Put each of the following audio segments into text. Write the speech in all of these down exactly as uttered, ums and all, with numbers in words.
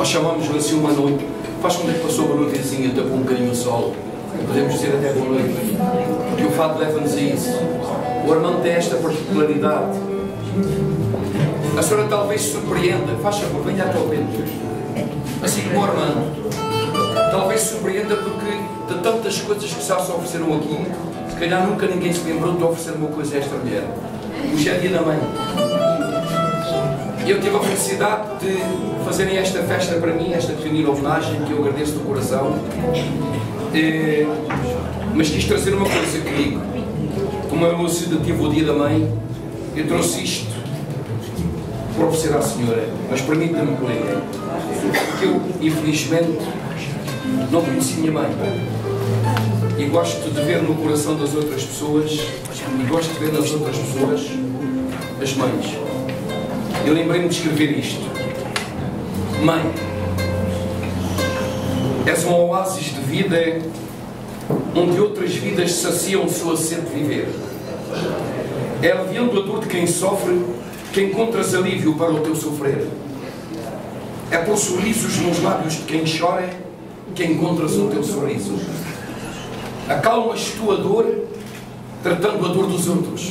Nós chamamos-lhe assim uma noite. Faz com que passou uma noitezinha, tapou um bocadinho o sol. Podemos dizer até boa noite. Porque o fado leva-nos a isso. O Armando tem esta particularidade. A senhora talvez se surpreenda. Faz favor, venha até ao vento. Assim como o Armando. Talvez se surpreenda porque de tantas coisas que já se ofereceram aqui, se calhar nunca ninguém se lembrou de oferecer uma coisa a esta mulher. Hoje é dia da mãe. Eu tive a felicidade de fazerem esta festa para mim, esta pequenina homenagem, que eu agradeço do coração. É, mas quis trazer uma coisa comigo. Como eu elucidativo o dia da mãe, eu trouxe isto para oferecer à senhora. Mas permita-me que leia. Porque eu, infelizmente, não conheci minha mãe. E gosto de ver no coração das outras pessoas, e gosto de ver nas outras pessoas, as mães. Eu lembrei-me de escrever isto. Mãe, és um oásis de vida onde outras vidas saciam sua sede de viver. É aliviando a dor de quem sofre que encontras alívio para o teu sofrer. É por sorrisos nos lábios de quem chora que encontras o teu sorriso. Acalmas tua dor tratando a dor dos outros.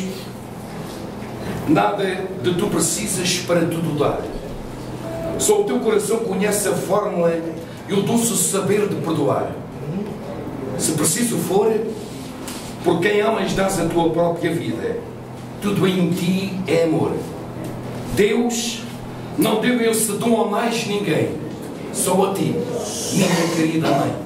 Nada de tu precisas para tudo dar. Só o teu coração conhece a fórmula e o doce saber de perdoar. Se preciso for, por quem amas dás a tua própria vida. Tudo em ti é amor. Deus não deu esse dom a mais ninguém, só a ti, minha querida mãe.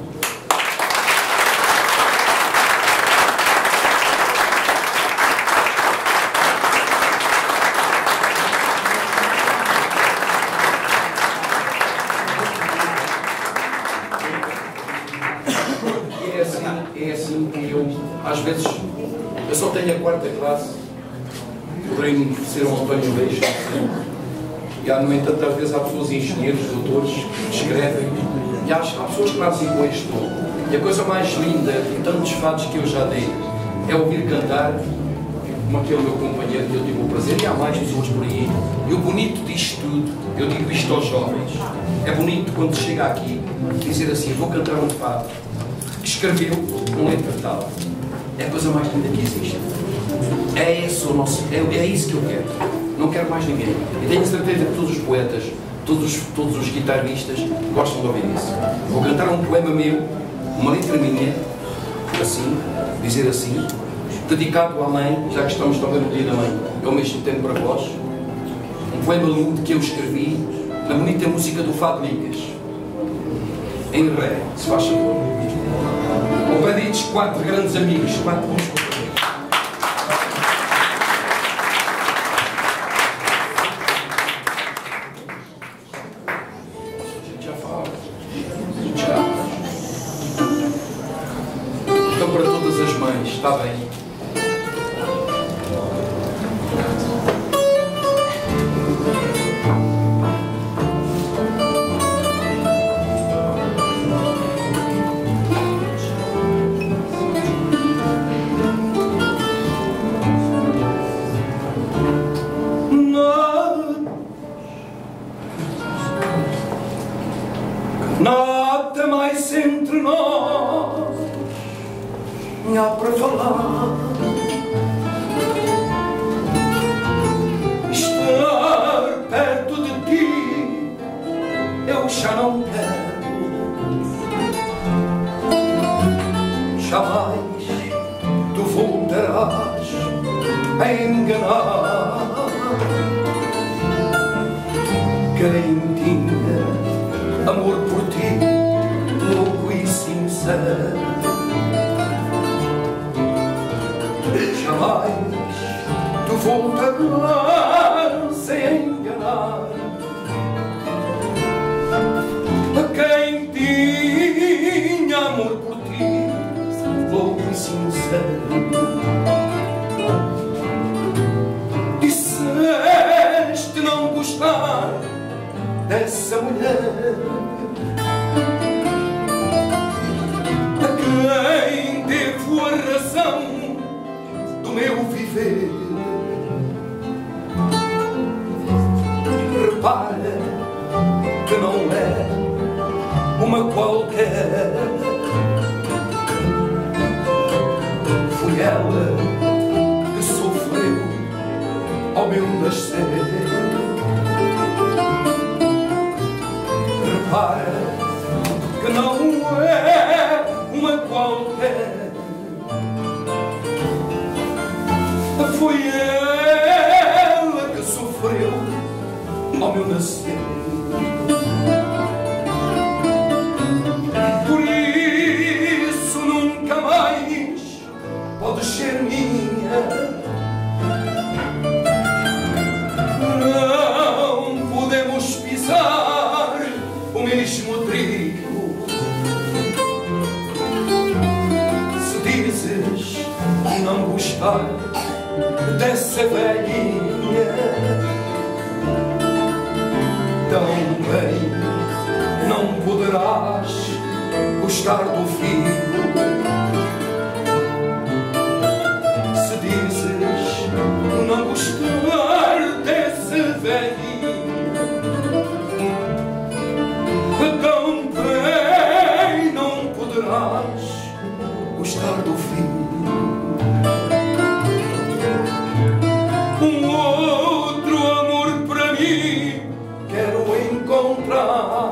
É assim, é assim que eu, às vezes, eu só tenho a quarta classe, poderei ser um António Reis, e há, no entanto, às vezes há pessoas, engenheiros, doutores, que escrevem, e há, há pessoas que nascem com este dom. E a coisa mais linda de tantos fados que eu já dei é ouvir cantar, como aquele meu companheiro que eu tive o prazer, e há mais pessoas por aí. E o bonito disto tudo, eu digo isto aos jovens, é bonito quando chega aqui dizer assim, vou cantar um fado que escreveu um letra tal. É a coisa mais linda que existe. É, esse o nosso, é, é isso que eu quero. Não quero mais ninguém. E tenho certeza que todos os poetas, todos os, todos os guitarristas gostam de ouvir isso. Vou cantar um poema meu, uma letra minha, assim, dizer assim, dedicado à mãe, já que estamos também no dia da mãe, ao mesmo tempo para vós. Um poema lindo que eu escrevi na bonita música do Fado Ligas. Em ré, se faz favor. Ao pé destes quatro grandes amigos, quatro bons companheiros. Já fala. Já. Então, para todas as mães, está bem. Nada mais entre nós há para falar. Estar perto de ti eu já não quero. Jamais tu voltarás a enganar. Quem tinha amor por ti, louco e sincero, jamais tu voltarás a enganar. Quem tinha amor por ti, louco e sincero, disseste não gostar uma qualquer. Foi ela que sofreu ao meu nascer. Repara que não é uma qualquer. Foi ela que sofreu ao meu nascer. Por isso nunca mais pode ser minha. Não podemos pisar o mesmo trigo. Se dizes não gostar dessa velhinha, também não poderás gostar do filho. Se dizes não gostar dessa velhinha, também não poderás gostar do filho. Um outro amor para mim quero encontrar,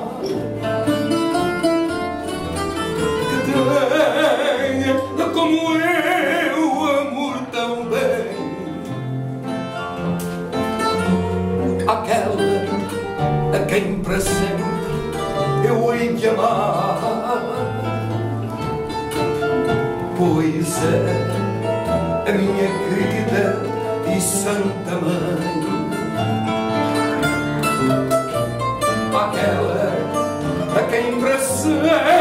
que tenha como eu amor também. Aquela a quem para sempre eu hei de amar, pois é a minha querida e santa mãe. Aquela a quem para sempre